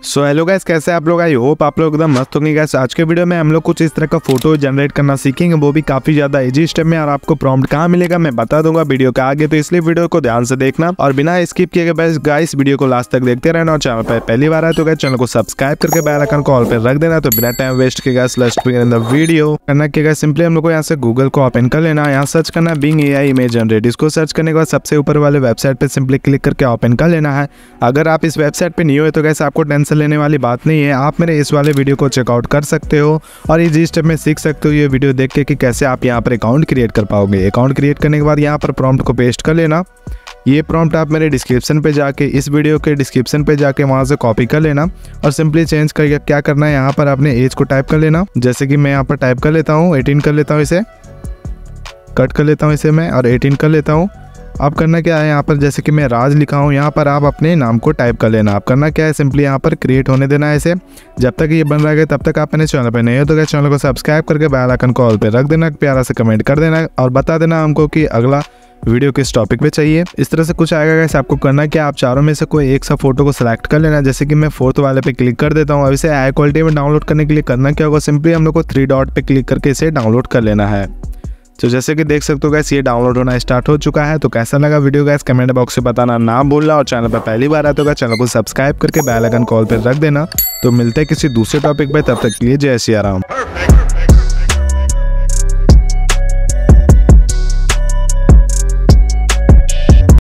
So hello guys, कैसे आप लोग? आई होप आप लोग एकदम मस्त होंगे गाइस। आज के वीडियो में हम लोग कुछ इस तरह का फोटो जनरेट करना सीखेंगे, वो भी काफी ज्यादा इजी स्टेप में। और आपको प्रॉम्प्ट कहाँ मिलेगा मैं बता दूंगा वीडियो के आगे, तो इसलिए वीडियो को ध्यान से देखना और बिना स्किप किए गए गाइस वीडियो को लास्ट तक देखते रहना। और चैनल पर पहली बार है तो गाइस चैनल को सब्सक्राइब करके बेल आइकन को ऑल पे रख देना। तो बिना टाइम वेस्ट के guys let's begin the video. करना क्या गाइस, सिंपली हम लोग को यहाँ से गूगल को ओपन कर लेना। यहाँ सर्च करना बिंग AI इमेज जनरेट। इसको सर्च करने के बाद सबसे ऊपर वाले वेबसाइट पे सिंपली क्लिक करके ओपन कर लेना है। अगर आप इस वेबसाइट पे नहीं हो तो गाइस आपको टेंशन लेने वाली बात नहीं है, आप मेरे इस वाले वीडियो को चेकआउट कर सकते हो और इजी स्टेप में सीख सकते हो ये वीडियो देख के कि कैसे आप यहाँ पर अकाउंट क्रिएट कर पाओगे। अकाउंट क्रिएट करने के बाद यहाँ पर प्रॉम्प्ट को पेस्ट कर लेना। ये प्रॉम्प्ट आप मेरे डिस्क्रिप्शन पे जाके, इस वीडियो के डिस्क्रिप्शन पे जाके वहाँ से कॉपी कर लेना और सिंपली चेंज करके क्या करना है, यहाँ पर अपने एज को टाइप कर लेना। जैसे कि मैं यहाँ पर टाइप कर लेता हूँ 18 कर लेता हूँ, इसे कट कर लेता हूँ इसे मैं और 18 कर लेता हूँ। अब करना क्या है, यहाँ पर जैसे कि मैं राज लिखा हूँ, यहाँ पर आप अपने नाम को टाइप कर लेना। आप करना क्या है, सिंपली यहाँ पर क्रिएट होने देना है इसे। जब तक ये बन रहा है तब तक आप मेरे चैनल पे नहीं हो तो चैनल को सब्सक्राइब करके बेल आइकन को ऑल पे रख देना। प्यारा से कमेंट कर देना और बता देना हमको कि अगला वीडियो किस टॉपिक पे चाहिए। इस तरह से कुछ आएगा गाइस। आपको करना क्या, आप चारों में से कोई एक सा फोटो को सिलेक्ट कर लेना। जैसे कि मैं फोर्थ वाले पे क्लिक कर देता हूँ। अब इसे हाई क्वालिटी में डाउनलोड करने के लिए करना क्या होगा, सिंपली हम लोग को 3 डॉट पे क्लिक करके इसे डाउनलोड कर लेना है। तो जैसे कि देख सकते हो गाइस ये डाउनलोड होना स्टार्ट हो चुका है। तो कैसा लगा वीडियो गाइस कमेंट बॉक्स से बताना ना भूलना और चैनल पर पहली बार आते हो चैनल को सब्सक्राइब करके बेल आइकन कॉल पर रख देना। तो मिलते हैं किसी दूसरे टॉपिक पे, तब तक के लिए जय सिया राम।